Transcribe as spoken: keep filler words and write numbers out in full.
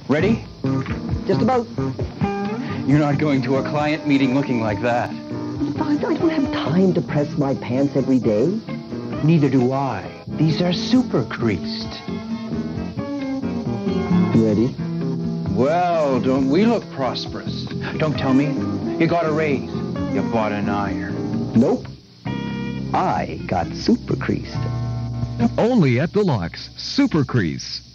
Ready? Just about. You're not going to a client meeting looking like that. I, I don't have time to press my pants every day. Neither do I. These are super-creased. Ready? Well, don't we look prosperous? Don't tell me. You got a raise. You bought an iron. Nope. I got super creased. Only at Deluxe. Super Crease.